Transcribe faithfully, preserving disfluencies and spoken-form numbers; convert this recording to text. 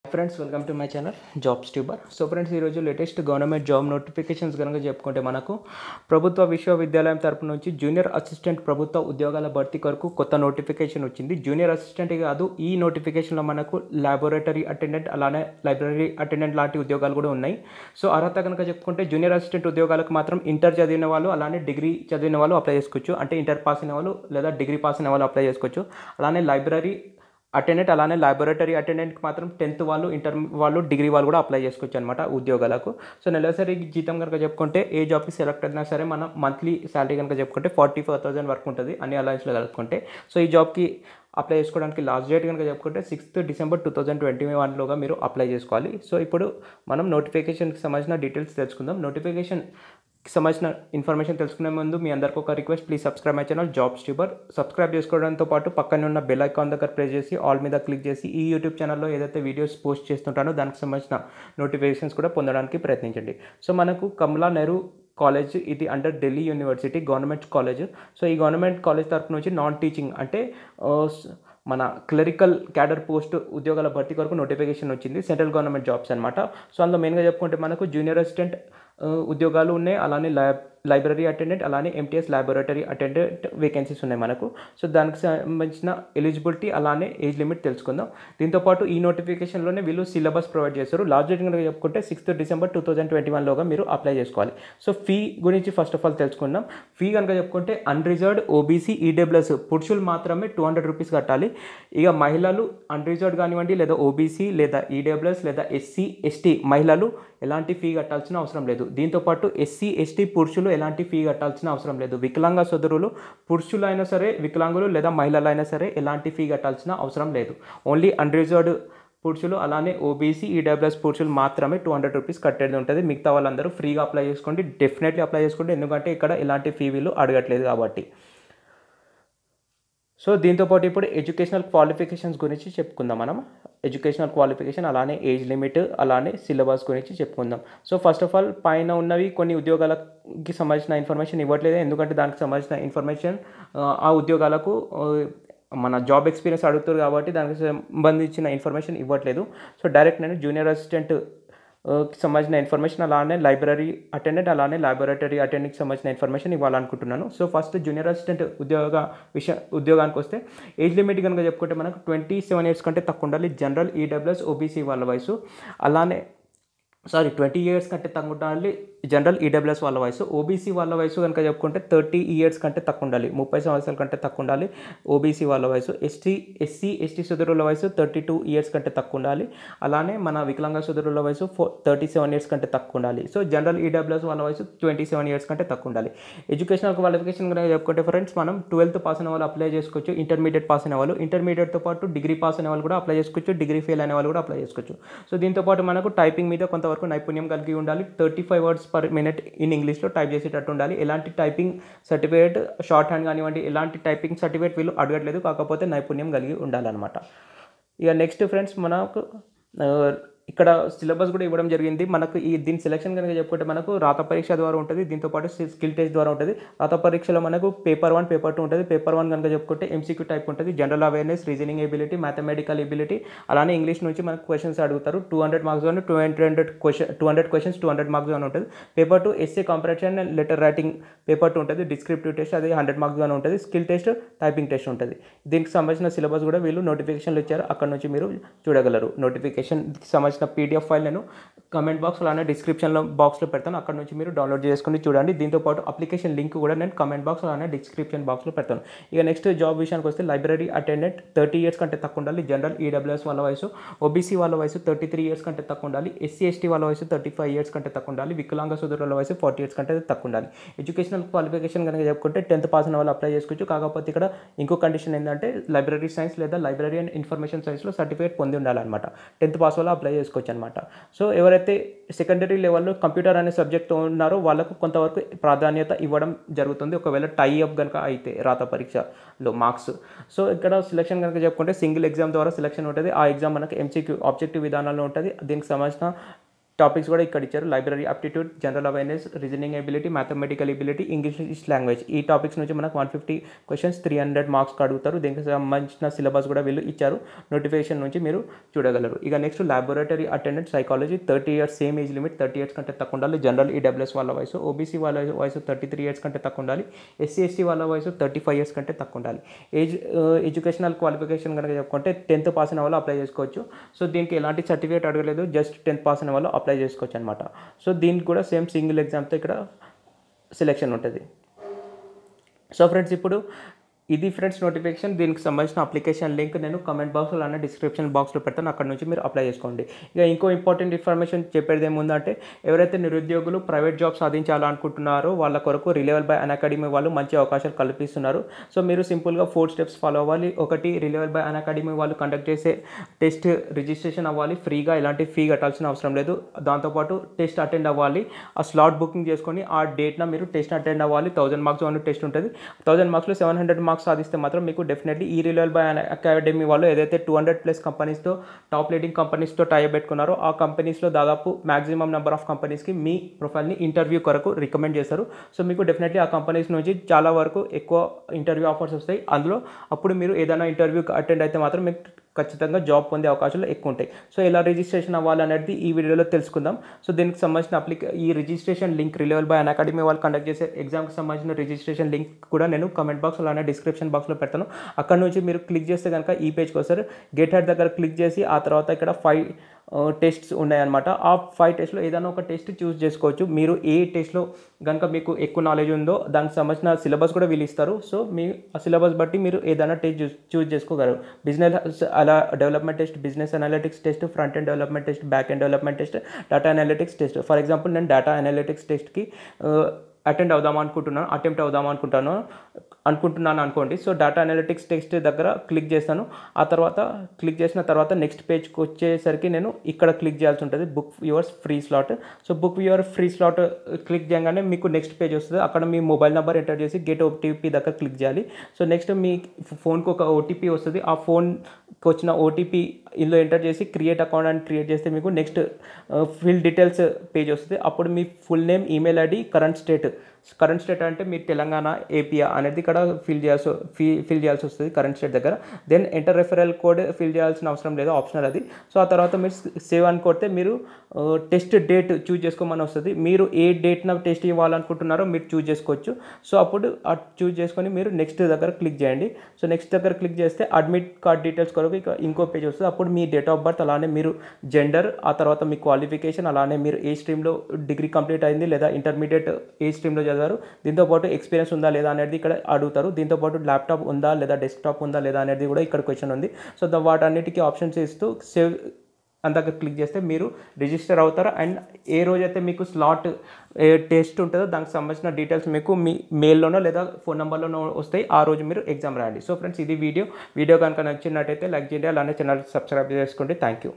Friends welcome to my channel jobs tuber. So friends ఈరోజు latest government job notifications కనుక చెప్పుకుంటే మనకు ప్రభుత్వ విశ్వవిద్యాలయం తరపు నుంచి జూనియర్ అసిస్టెంట్ ప్రభుత్వ ఉద్యోగాల భర్తీ కొరకు కొత్త నోటిఫికేషన్ వచ్చింది. జూనియర్ అసిస్టెంట్ కాదు, ఈ నోటిఫికేషన్లో మనకు ల్యాబొరేటరీ అటెండెంట్ అలానే లైబ్రరీ అటెండెంట్ లాంటి ఉద్యోగాలు కూడా ఉన్నాయి. సో అర్హత కనుక చెప్పుకుంటే జూనియర్ అసిస్టెంట్ ఉద్యోగాలకు మాత్రం ఇంటర్ చదివిన వాళ్ళు అలానే డిగ్రీ చదివిన వాళ్ళు అప్లై చేసుకోవచ్చు. అంటే ఇంటర్ పాస్ అయిన వాళ్ళు లేదా డిగ్రీ పాస్ అయిన వాళ్ళు అప్లై చేసుకోవచ్చు. అలానే లైబ్రరీ అటెండెంట్ అలానే ల్యాబొరేటరీ అటెండెంట్కి మాత్రం టెన్త్ వాళ్ళు ఇంటర్ వాళ్ళు డిగ్రీ వాళ్ళు కూడా అప్లై చేసుకోవచ్చు అనమాట ఉద్యోగాలకు. సో నెలసరి జీతం కనుక చెప్పుకుంటే ఏ జాబ్కి సెలెక్ట్ అయినా సరే మనం మంత్లీ శాలరీ కనుక చెప్పుకుంటే ఫార్టీ ఫోర్ థౌసండ్ వరకు ఉంటుంది అన్ని అలయన్స్లో కలుపుకుంటే. సో ఈ జాబ్కి అప్లై చేసుకోవడానికి లాస్ట్ డేట్ కనుక చెప్పుకుంటే sixth December two thousand twenty వన్లోగా మీరు అప్లై చేసుకోవాలి. సో ఇప్పుడు మనం నోటిఫికేషన్కి సంబంధించిన డీటెయిల్స్ తెలుసుకుందాం. నోటిఫికేషన్ సంబంధించిన ఇన్ఫర్మేషన్ తెలుసుకునే ముందు మీ అందరికీ ఒక request, please subscribe my channel jobs tuber. Subscribe చేసుకోవడంతో పాటు పక్కనే ఉన్న బెల్ ఐకాన్ దగ్గర ప్రెస్ చేసి ఆల్ మీద క్లిక్ చేసి ఈ యూట్యూబ్ ఛానల్లో ఏదైతే వీడియోస్ పోస్ట్ చేస్తుంటానో దానికి సంబంధించిన నోటిఫికేషన్స్ కూడా పొందడానికి ప్రయత్నించండి. సో మనకు కమలా నెహ్రూ కాలేజ్, ఇది under Delhi university government college. So ఈ గవర్నమెంట్ కాలేజ్ తరపు నుంచి నాన్ టీచింగ్ అంటే మన క్లరికల్ క్యాడర్ పోస్ట్ ఉద్యోగాల భర్తీ కొరకు నోటిఫికేషన్ వచ్చింది. సెంట్రల్ గవర్నమెంట్ జాబ్స్ అనమాట. సో అందులో మెయిన్గా చెప్పుకుంటే మనకు జూనియర్ అసిస్టెంట్ ఉద్యోగాలు ఉన్నాయి, అలానే ల్యాబ్ లైబ్రరీ అటెండెంట్ అలానే ఎంటీఎస్ ల్యాబొరేటరీ అటెండెంట్ వేకెన్సీస్ ఉన్నాయి మనకు. సో దానికి సంబంధించిన ఎలిజిబిలిటీ అలానే ఏజ్ లిమిట్ తెలుసుకుందాం. దీంతోపాటు ఈ నోటిఫికేషన్లోనే వీళ్ళు సిలబస్ ప్రొవైడ్ చేస్తారు. లాస్ట్ డేట్ కనుక చెప్పుకుంటే sixth December two thousand twenty వన్లోగా మీరు అప్లై చేసుకోవాలి. సో ఫీ గురించి ఫస్ట్ ఆఫ్ ఆల్ తెలుసుకుందాం. ఫీ కనుక చెప్పుకుంటే అన్రిజర్వ్డ్ ఓబీసీ ఈడబ్ల్యూఎస్ పురుషులు మాత్రమే టూ హండ్రెడ్ రూపీస్ కట్టాలి. ఇక మహిళలు అన్రిజర్వ్డ్ కానివ్వండి లేదా ఓబీసీ లేదా ఈడబ్ల్యూఎస్ లేదా ఎస్సీ ఎస్టీ మహిళలు ఎలాంటి ఫీ కట్టాల్సిన అవసరం లేదు. దీంతోపాటు ఎస్సీ ఎస్టీ పురుషులు ఎలాంటి ఫీ కట్టాల్సిన అవసరం లేదు. వికలాంగ సోదరులు పురుషులు అయినా సరే వికలాంగులు లేదా మహిళలు అయినా సరే ఎలాంటి ఫీ కట్టాల్సిన అవసరం లేదు. ఓన్లీ అన్రిజర్వ్డ్ పురుషులు అలానే ఓబీసీ ఈడబ్ల్యూఎస్ పురుషులు మాత్రమే టూ హండ్రెడ్ రూపీస్ కట్టేది ఉంటుంది. మిగతా వాళ్ళందరూ ఫ్రీగా అప్లై చేసుకోండి, డెఫినెట్లీ అప్లై చేసుకోండి, ఎందుకంటే ఇక్కడ ఎలాంటి ఫీ వీళ్ళు అడగట్లేదు కాబట్టి. సో దీంతోపాటు ఇప్పుడు ఎడ్యుకేషనల్ క్వాలిఫికేషన్స్ గురించి చెప్పుకుందాం మనం. ఎడ్యుకేషనల్ క్వాలిఫికేషన్ అలానే ఏజ్ లిమిట్ అలానే సిలబస్ గురించి చెప్పుకుందాం. సో ఫస్ట్ ఆఫ్ ఆల్ పైన ఉన్నవి కొన్ని ఉద్యోగాలకి సంబంధించిన ఇన్ఫర్మేషన్ ఇవ్వట్లేదు, ఎందుకంటే దానికి సంబంధించిన ఇన్ఫర్మేషన్ ఆ ఉద్యోగాలకు మన జాబ్ ఎక్స్పీరియన్స్ అడుగుతారు కాబట్టి దానికి సంబంధించిన ఇన్ఫర్మేషన్ ఇవ్వట్లేదు. సో డైరెక్ట్ నేను జూనియర్ అసిస్టెంట్ సంబంధించిన ఇన్ఫర్మేషన్ అలానే లైబ్రరీ అటెండెంట్ అలానే ల్యాబొరేటరీ అటెండెంట్కి సంబంధించిన ఇన్ఫర్మేషన్ ఇవ్వాలనుకుంటున్నాను. సో ఫస్ట్ జూనియర్ అసిస్టెంట్ ఉద్యోగ విషయ ఉద్యోగానికి వస్తే ఏజ్ లిమిట్ కనుక చెప్పుకుంటే మనకు ట్వంటీ సెవెన్ ఇయర్స్ కంటే తక్కువ ఉండాలి జనరల్ ఈడబ్ల్యూఎస్ ఓబీసీ వాళ్ళ వయసు, అలానే సారీ ట్వంటీ ఇయర్స్ కంటే తక్కువ ఉండాలి జనరల్ ఈడబ్ల్యూఎస్ వాళ్ళ వయసు. ఓబీసీ వాళ్ళ వయసు కనుక చెప్పుకుంటే థర్టీ ఇయర్స్ కంటే తక్కువ ఉండాలి, ముప్పై సంవత్సరాల కంటే తక్కువ ఉండాలి ఓబీసీ వాళ్ళ వయసు. ఎస్టీ ఎస్సీ ఎస్టీ సోదరుల వయసు థర్టీ టూ ఇయర్స్ కంటే తక్కువ ఉండాలి, అలానే మన వికలాంగ సోదరుల వయసు ఫో థర్టీ సెవెన్ ఇయర్స్ కంటే తక్కువ ఉండాలి. సో జనరల్ ఈడబ్ల్యూఎస్ వాళ్ళ వయసు ట్వంటీ సెవెన్ ఇయర్స్ కంటే తక్కువ ఉండాలి. ఎడ్యుకేషనల్ క్వాలిఫికేషన్ కనుక చెప్పుకుంటే ఫ్రెండ్స్ మనం ట్వెల్త్ పాస్ అయిన వాళ్ళు అప్లై చేసుకోవచ్చు, ఇంటర్మీడియట్ పాస్ అయిన వాళ్ళు, ఇంటర్మీడియట్తో పాటు డిగ్రీ పాస్ అయిన వాళ్ళు కూడా అప్లై చేసుకోవచ్చు, డిగ్రీ ఫెయిల్ అయిన వాళ్ళు కూడా అప్లై చేసుకోవచ్చు. సో దీంతోపాటు మనకు టైపింగ్ మీద కొంతవరకు నైపుణ్యం కలిగి ఉండాలి. Thirty five words per minute in ఇంగ్లీష్లో టైప్ చేసేటట్టు ఉండాలి. ఎలాంటి టైపింగ్ సర్టిఫికేట్ షార్ట్ హ్యాండ్ కానివ్వండి ఎలాంటి టైపింగ్ సర్టిఫికేట్ వీళ్ళు అడగట్లేదు, కాకపోతే నైపుణ్యం కలిగి ఉండాలన్నమాట. ఇక నెక్స్ట్ ఫ్రెండ్స్ మనకు ఇక్కడ సిలబస్ కూడా ఇవ్వడం జరిగింది. మనకు ఈ దీని సెలెక్షన్ కనుక చెప్పుకుంటే మనకు రాత పరీక్ష ద్వారా ఉంటుంది, దీంతోపాటు స్కిల్ టెస్ట్ ద్వారా ఉంటుంది. రాత పరీక్షలో మనకు పేపర్ వన్ పేపర్ టూ ఉంటుంది. పేపర్ వన్ కనుక చెప్పుకుంటే ఎంసీక్యూ టైప్ ఉంటుంది, general awareness, reasoning ability, mathematical ability, అలానే ఇంగ్లీష్ నుంచి మనకు క్వశ్చన్స్ అడుగుతారు. టూ హండ్రెడ్ మార్క్స్ అని two hundred question two hundred questions two hundred marks అని ఉంటుంది. Paper two is a comprehension and letter writing paper two ఉంటుంది. Descriptive test అది hundred marks అని ఉంటుంది. స్కిల్ టెస్ట్ టైపింగ్ టెస్ట్ ఉంటుంది. దీనికి సంబంధించిన సిలబస్ కూడా వీళ్ళు నోటిఫికేషన్లు ఇచ్చారు, అక్కడ నుంచి మీరు చూడగలరు. నోటిఫికేషన్కి సంబంధించిన పీడిఎఫ్ ఫైల్ నేను కమెంట్ బాక్స్ అలానే డిస్క్రిప్షన్లో బాక్స్లో పెడతాను, అక్కడ నుంచి మీరు డౌన్లోడ్ చేసుకుని చూడండి. దీంతోపాటు అప్లికేషన్ లింక్ కూడా నేను కమెంట్ బాక్స్ అలానే డిస్క్రిప్షన్ బాక్స్లో పెడతాను. ఇక నెక్స్ట్ జాబ్ విషయానికి వస్తే లైబ్రరీ అటెండెంట్ థర్టీ ఇయర్స్ కంటే తక్కువ ఉండాలి జనరల్ ఈడబ్ల్యూఎస్ వాళ్ళ వయసు, ఓబీసీ వాళ్ళ వయసు థర్టీ త్రీ ఇయర్స్ కంటే తక్కువ ఉండాలి, ఎస్సీ ఎస్టీ వాళ్ళ వయసు థర్టీ ఫైవ్ ఇయర్స్ కంటే తక్కువ ఉండాలి, వికలాంగ సోదరుల వయసు ఫార్టీ ఇయర్స్ కంటే తక్కువ ఉండాలి. ఎడ్యుకేషనల్ క్వాలిఫికేషన్ కనుక చెప్పుకుంటే టెన్త్ పాస్ అయిన వాళ్ళు అప్లై చేసుకోవచ్చు, కాకపోతే ఇక్కడ ఇంకో కండిషన్ ఏంటంటే లైబ్రరీ సైన్స్ లేదా లైబ్రరీ అండ్ ఇన్ఫర్మేషన్ సైన్స్లో సర్టిఫికేట్ పొంది ఉండాలన్నమాట. టెన్త్ పాస్ వాళ్ళు అప్లై చేసుకోవచ్చు అనమాట. సో ఎవరైతే సెకండరీ లెవెల్లో కంప్యూటర్ అనే సబ్జెక్ట్ ఉన్నారో వాళ్ళకు కొంతవరకు ప్రాధాన్యత ఇవ్వడం జరుగుతుంది, ఒకవేళ టై అప్ కనుక అయితే రాత పరీక్షలో మార్క్స్. సో ఇక్కడ సెలక్షన్ కనుక చెప్పుకుంటే సింగిల్ ఎగ్జామ్ ద్వారా సెలక్షన్ ఉంటుంది. ఆ ఎగ్జామ్ మనకు ఎంసీక్యూ ఆబ్జెక్టివ్ విధానంలో ఉంటుంది. దీనికి సంబంధించిన టాపిక్స్ కూడా ఇక్కడ ఇచ్చారు. Library aptitude, general awareness, reasoning ability, mathematical ability, English language. ఈ టాపిక్స్ నుంచి మనకు one fifty questions three hundred మార్క్స్కి అడుగుతారు. దీనికి సంబంధించిన సిలబస్ కూడా వీళ్ళు ఇచ్చారు. నోటిఫికేషన్ నుంచి మీరు చూడగలరు. ఇక next laboratory attendant psychology, thirty years same age limit, thirty years కంటే తక్కువ ఉండాలి. జనరల్ ఈడబ్ల్యూఎస్ వాళ్ళ వయసు, ఓబీసీ వాళ్ళ వయసు థర్టీ త్రీ ఇయర్స్ కంటే తక్కువ ఉండాలి. ఎస్సీ ఎస్టీ వాళ్ళ వయసు థర్టీ ఫైవ్ ఇయర్స్ కంటే తక్కువ ఉండాలి. ఏజ్ ఎడ్యుకేషనల్ క్వాలిఫికేషన్ కనుక చెప్పుకుంటే టెన్త్ పాస్ అయిన వాళ్ళు అప్లై చేసుకోవచ్చు. సో దీనికి ఎలాంటి సర్టిఫికేట్ అడగలేదు, జస్ట్ టెన్త్ పాస్ అయిన వాళ్ళు అప్లై చేసుకోవచ్చు అనమాట. సో దీనికి కూడా సేమ్ సింగిల్ ఎగ్జామ్తో ఇక్కడ సెలెక్షన్ ఉంటుంది. సో ఫ్రెండ్స్ ఇప్పుడు ఇది ఫ్రెండ్స్ నోటిఫికేషన్. దీనికి సంబంధించిన అప్లికేషన్ లింక్ నేను కమెంట్ బాక్స్లో అన్న డిస్క్రిప్షన్ బాక్స్లో పెడతాను, అక్కడ నుంచి మీరు అప్లై చేసుకోండి. ఇక ఇంకో ఇంపార్టెంట్ ఇన్ఫర్మేషన్ చెప్పేది ఏముందంటే, ఎవరైతే నిరుద్యోగులు ప్రైవేట్ జాబ్ సాధించాలనుకుంటున్నారో వాళ్ళ కొరకు రిలయబుల్ బై అన్అకాడమీ వాళ్ళు మంచి అవకాశాలు కల్పిస్తున్నారు. సో మీరు సింపుల్గా ఫోర్ స్టెప్స్ ఫాలో అవ్వాలి. ఒకటి, రిలయబుల్ బై అన్అకాడమీ వాళ్ళు కండక్ట్ చేసే టెస్ట్ రిజిస్ట్రేషన్ అవ్వాలి ఫ్రీగా, ఎలాంటి ఫీ కట్టాల్సిన అవసరం లేదు. దాంతోపాటు టెస్ట్ అటెండ్ అవ్వాలి. ఆ స్లాట్ బుకింగ్ చేసుకొని ఆ డేట్న మీరు టెస్ట్ అటెండ్ అవ్వాలి. థౌసండ్ మార్క్స్ వన్ టెస్ట్ ఉంటుంది. థౌసండ్ మార్క్స్లో సెవెన్ హండ్రెడ్ మార్క్స్ సాధిస్తే మాత్రం మీకు డెఫినెట్లీ ఈ రిలయబుల్ బై అకాడమీ వాళ్ళు ఏదైతే టూ హండ్రెడ్ ప్లస్ కంపెనీస్తో టాప్ లీడింగ్ కంపెనీస్తో టైప్ పెట్టుకున్నారో ఆ కంపెనీస్లో దాదాపు మ్యాక్సిమం నెంబర్ ఆఫ్ కంపెనీస్కి మీ ప్రొఫైల్ని ఇంటర్వ్యూ కొరకు రికమెండ్ చేస్తారు. సో మీకు డెఫినెట్లీ ఆ కంపెనీస్ నుంచి చాలా వరకు ఎక్కువ ఇంటర్వ్యూ ఆఫర్స్ వస్తాయి. అందులో అప్పుడు మీరు ఏదైనా ఇంటర్వ్యూ అటెండ్ అయితే మాత్రం మీకు ఖచ్చితంగా జాబ్ పొందే అవకాశాలు ఎక్కువ ఉంటాయి. సో ఎలా రిజిస్ట్రేషన్ అవ్వాలనేది ఈ వీడియోలో తెలుసుకుందాం. సో దీనికి సంబంధించిన అప్లికే ఈ registration link reliable by Unacademy వాళ్ళు కండక్ట్ చేసే ఎగ్జామ్కి సంబంధించిన రిజిస్ట్రేషన్ లింక్ కూడా నేను కమెంట్ బాక్స్ అలానే డిస్క్రిప్షన్ బాక్స్లో పెడతాను. అక్కడ నుంచి మీరు క్లిక్ చేస్తే కనుక ఈ పేజ్కి వస్తారు. గెట్ హెడ్ దగ్గర క్లిక్ చేసి ఆ తర్వాత ఇక్కడ ఫైవ్ టెస్ట్స్ ఉన్నాయన్నమాట. ఆ ఫైవ్ టెస్ట్లో ఏదైనా ఒక టెస్ట్ చూస్ చేసుకోవచ్చు. మీరు ఏ టెస్ట్లో కనుక మీకు ఎక్కువ నాలెడ్జ్ ఉందో దానికి సంబంధించిన సిలబస్ కూడా వీళ్ళు ఇస్తారు. సో మీ ఆ సిలబస్ బట్టి మీరు ఏదైనా టెస్ట్ చూస్ చేసుకోగలరు. బిజినెస్ అలా development test, business analytics test, front end development test, back end development test, data analytics test. For example నేను డేటా అనలిటిక్స్ టెస్ట్కి అటెండ్ అవుదాం అనుకుంటున్నాను అటెంప్ట్ అవుదాం అనుకుంటాను అనుకుంటున్నాను అనుకోండి. సో డేటా అనలిటిక్స్ టెస్ట్ దగ్గర క్లిక్ చేస్తాను. ఆ తర్వాత క్లిక్ చేసిన తర్వాత నెక్స్ట్ పేజ్కి వచ్చేసరికి నేను ఇక్కడ క్లిక్ చేయాల్సి ఉంటుంది, book yours free slot. So book your free slot click చేయగానే మీకు నెక్స్ట్ పేజ్ వస్తుంది. అక్కడ మీ మొబైల్ నెంబర్ ఎంటర్ చేసి గెట్ ఓటీపీ దగ్గర క్లిక్ చేయాలి. సో నెక్స్ట్ మీ ఫోన్కి ఒక ఓటీపీ వస్తుంది. ఆ ఫోన్కి వచ్చిన ఓటీపీ ఇందులో ఎంటర్ చేసి క్రియేట్ అకౌంట్ అని క్రియేట్ చేస్తే మీకు నెక్స్ట్ ఫిల్ డీటెయిల్స్ పేజ్ వస్తుంది. అప్పుడు మీ full name, email ID, current state current state అంటే మీరు తెలంగాణ, ఏపీఆ అనేది ఇక్కడ ఫిల్ చేయాల్సి ఫీ ఫిల్ చేయాల్సి వస్తుంది కరెంట్ స్టేట్ దగ్గర. Then enter referral code fill చేయాల్సిన అవసరం లేదు, ఆప్షనల్ అది. సో ఆ తర్వాత మీరు సేవ్ అని కొడితే మీరు టెస్ట్ డేట్ చూజ్ చేసుకోమని వస్తుంది. మీరు ఏ డేట్న టెస్ట్ ఇవ్వాలనుకుంటున్నారో మీరు చూజ్ చేసుకోవచ్చు. సో అప్పుడు చూజ్ చేసుకొని మీరు నెక్స్ట్ దగ్గర క్లిక్ చేయండి. సో నెక్స్ట్ దగ్గర క్లిక్ చేస్తే అడ్మిట్ కార్డ్ డీటెయిల్స్ కొరకు ఇక ఇంకో పేజ్ వస్తుంది. అప్పుడు మీ డేట్ ఆఫ్ బర్త్, అలానే మీరు జెండర్, ఆ తర్వాత మీ క్వాలిఫికేషన్, అలానే మీరు ఏ స్ట్రీమ్లో డిగ్రీ కంప్లీట్ అయింది లేదా ఇంటర్మీడియట్ ఏ స్ట్రీమ్లో చదివారు, దీంతోపాటు ఎక్స్పీరియన్స్ ఉందా లేదా అనేది ఇక్కడ అడుగుతారు. దీంతోపాటు ల్యాప్టాప్ ఉందా లేదా డెస్క్టాప్ ఉందా లేదా అనేది కూడా ఇక్కడ క్వశ్చన్ ఉంది. సో వాటన్నిటికీ ఆప్షన్స్ ఇస్తూ సేవ్ అందాక క్లిక్ చేస్తే మీరు రిజిస్టర్ అవుతారు. అండ్ ఏ రోజైతే మీకు స్లాట్ టెస్ట్ ఉంటుందో దానికి సంబంధించిన డీటెయిల్స్ మీకు మీ మెయిల్లోనో లేదా ఫోన్ నెంబర్లోనో వస్తాయి. ఆ రోజు మీరు ఎగ్జామ్ రాయండి. సో ఫ్రెండ్స్ ఇది వీడియో వీడియో కనుక నచ్చినట్టయితే లైక్ చేయండి, అలానే ఛానల్ సబ్స్క్రైబ్ చేసుకోండి. Thank you.